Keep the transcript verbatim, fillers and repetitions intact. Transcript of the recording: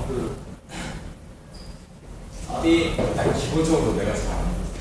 그 답이 일단 기본적으로 내가 잘 아는 거.